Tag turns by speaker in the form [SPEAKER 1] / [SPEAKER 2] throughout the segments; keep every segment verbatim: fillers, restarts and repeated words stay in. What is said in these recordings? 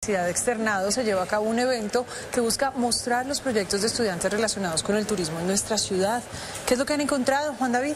[SPEAKER 1] Universidad Externado se lleva a cabo un evento que busca mostrar los proyectos de estudiantes relacionados con el turismo en nuestra ciudad. ¿Qué es lo que han encontrado, Juan David?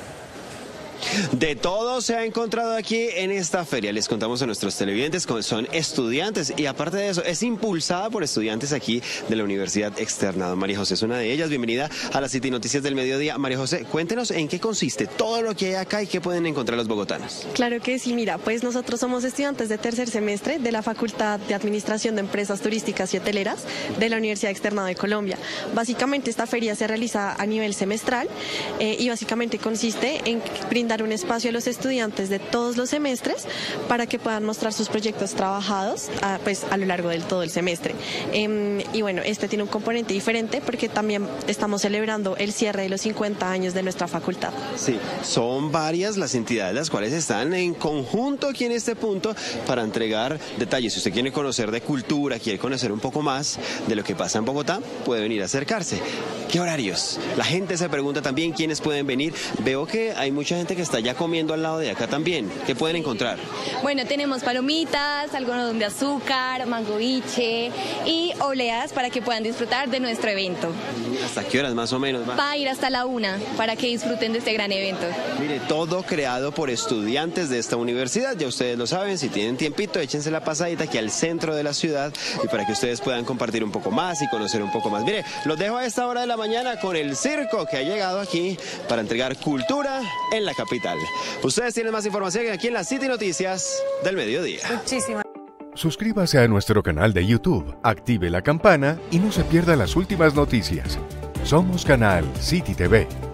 [SPEAKER 2] De todo se ha encontrado aquí en esta feria. Les contamos a nuestros televidentes que son estudiantes y aparte de eso es impulsada por estudiantes aquí de la Universidad Externado. María José es una de ellas. Bienvenida a las City Noticias del Mediodía. María José, cuéntenos en qué consiste todo lo que hay acá y qué pueden encontrar los bogotanos.
[SPEAKER 3] Claro que sí, mira, pues nosotros somos estudiantes de tercer semestre de la Facultad de Administración de Empresas Turísticas y Hoteleras de la Universidad Externado de Colombia. Básicamente esta feria se realiza a nivel semestral eh, y básicamente consiste en brindar un espacio a los estudiantes de todos los semestres para que puedan mostrar sus proyectos trabajados a, pues, a lo largo del todo el semestre. Eh, y bueno, este tiene un componente diferente porque también estamos celebrando el cierre de los cincuenta años de nuestra facultad.
[SPEAKER 2] Sí, son varias las entidades las cuales están en conjunto aquí en este punto para entregar detalles. Si usted quiere conocer de cultura, quiere conocer un poco más de lo que pasa en Bogotá, puede venir a acercarse. ¿Qué horarios? La gente se pregunta también quiénes pueden venir. Veo que hay mucha gente que está ya comiendo al lado de acá también. ¿Qué pueden encontrar?
[SPEAKER 4] Bueno, tenemos palomitas, algodón de azúcar, mangoviche y obleas para que puedan disfrutar de nuestro evento.
[SPEAKER 2] ¿Hasta qué horas más o menos va?
[SPEAKER 4] Va a ir hasta la una para que disfruten de este gran evento.
[SPEAKER 2] Mire, todo creado por estudiantes de esta universidad. Ya ustedes lo saben, si tienen tiempito, échense la pasadita aquí al centro de la ciudad y para que ustedes puedan compartir un poco más y conocer un poco más. Mire, los dejo a esta hora de la mañana con el circo que ha llegado aquí para entregar cultura en la capital. Ustedes tienen más información aquí en las City Noticias del Mediodía.
[SPEAKER 1] Muchísimas.
[SPEAKER 5] Suscríbase a nuestro canal de YouTube, active la campana y no se pierda las últimas noticias. Somos Canal City T V.